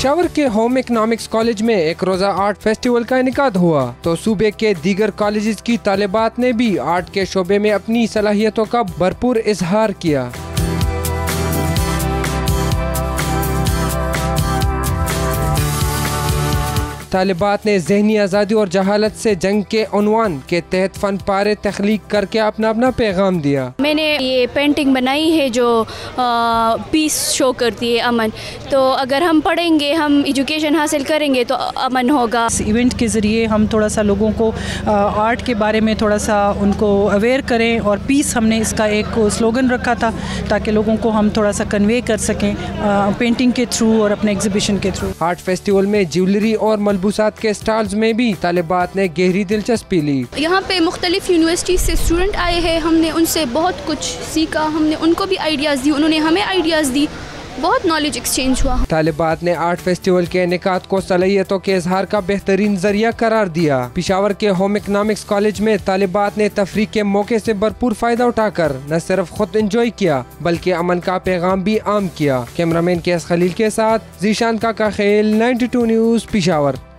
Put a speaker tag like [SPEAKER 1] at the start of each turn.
[SPEAKER 1] پشاور کے home economics college میں ایک روزہ آرٹ فیسٹیول کا انعقاد ہوا تو صوبے کے دیگر کالجز کی طالبات نے بھی آرٹ کے شعبے میں اپنی صلاحیتوں کا بھرپور اظہار کیا۔ طالبات نے ذہنی آزادی اور جہالت سے جنگ کے عنوان کے تحت فن پارے تخلیق کر کے اپنا پیغام دیا۔
[SPEAKER 2] میں نے یہ پینٹنگ بنائی ہے جو پیس شو کرتی ہے، امن۔ تو اگر ہم پڑھیں گے، ہم ایجوکیشن حاصل کریں گے تو امن ہوگا۔
[SPEAKER 3] اس ایونٹ کے ذریعے ہم تھوڑا سا لوگوں کو آرٹ کے بارے میں تھوڑا سا ان کو اویئر کریں، اور پیس ہم نے اس کا ایک سلوگن رکھا تھا تاکہ لوگوں کو ہم تھوڑا سا کنوے کر سکیں پینٹنگ کے تھرو اور اپنے ایگزیبیشن کے تھرو۔
[SPEAKER 1] آرٹ فیسٹیول میں جیولری اور ملبوسات کے سٹالز میں بھی طالبات نے گہری دلچسپی لی۔
[SPEAKER 2] یہاں پہ مختلف یونیورسٹی سے اسٹوڈنٹ آئے ہیں، ہم نے ان سے بہت کچھ سیکھا، ہم نے ان کو بھی آئیڈیاز دی، انہوں نے ہمیں آئیڈیاز دی، بہت نالج ایکسچینج ہوا۔
[SPEAKER 1] طالبات نے آرٹ فیسٹیول کے انعقاد کو صلاحیتوں کے اظہار کا بہترین ذریعہ قرار دیا۔ پشاور کے ہوم اکنامکس کالج میں طالبات نے تفریح کے موقع سے بھرپور فائدہ اٹھا کر نہ صرف خود انجوائے کیا بلکہ امن کا پیغام بھی عام کیا۔ کیمرامین کیس خلیل کے ساتھ ذیشان کاکا خیل، 92 نیوز، پشاور۔